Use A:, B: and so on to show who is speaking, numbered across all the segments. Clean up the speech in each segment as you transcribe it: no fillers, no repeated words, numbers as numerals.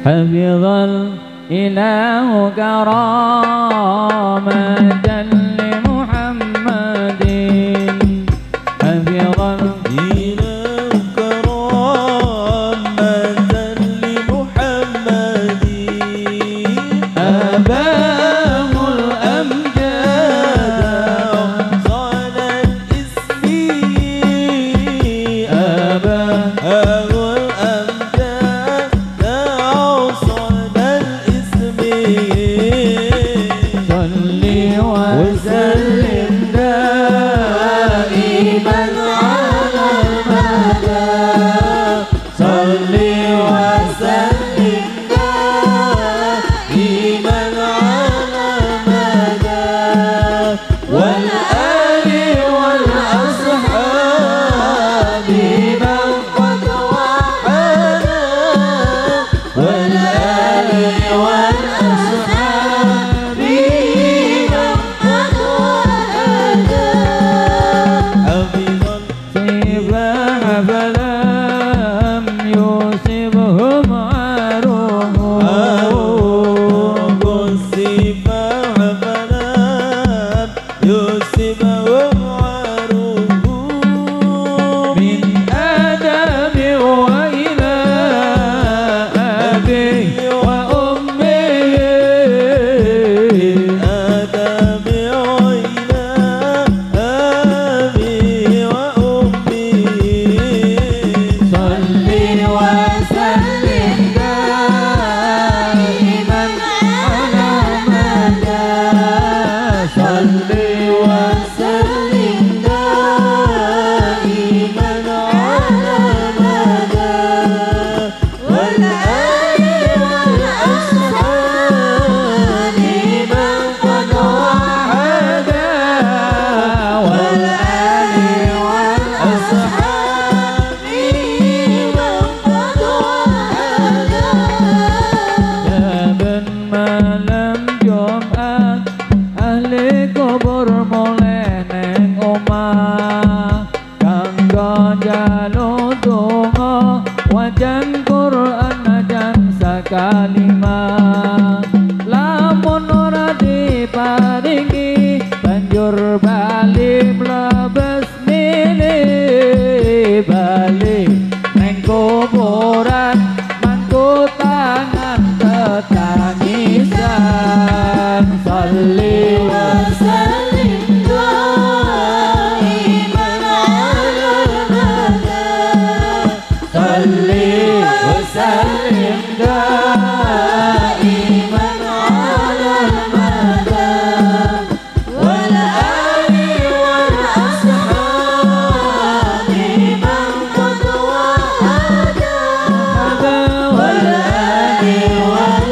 A: حفظ الإله كرامة لمحمد حفظ الإله كرامة لمحمد أباه الأمجاد صالت اسمي أباه وسلم دائما على المدى صل وسلم دائما على المدى والآل والأصحاب من قد وحدا والآل والأصحاب فلم يصبهم عاره السفاح فلم يصبهم عاره من آدم وإلى أبيه وأمه آدم وإلى أبيه وأمه صل وسلم دائما على مدى صل وسلم دائما على مدى والآل والأصحاب من قد وحدا والآل والأصحاب malam Jumat ahli kubur mulai neng omah kanggo njaluk donga wajan Quran ajan sakalimah lamun ora diparingi banjur bali mlebes milih bali neng kuburan mangku tangan tangisan salli wa sallim daiman ala mada salli wa sallim daiman ala mada wal ali wal ashabi man qad wahada wal ali wal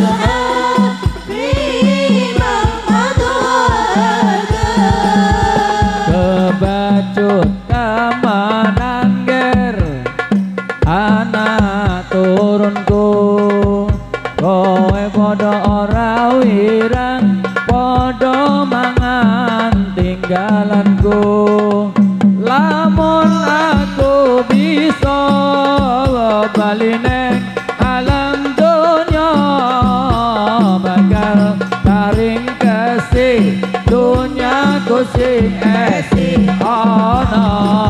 A: kebacut kamanan ger anak turunku kowe podo ora wirang podo mangan tinggalanku lamun aku bisa bali neng alam dunya bakal taring kasih dunya ku sing esih ana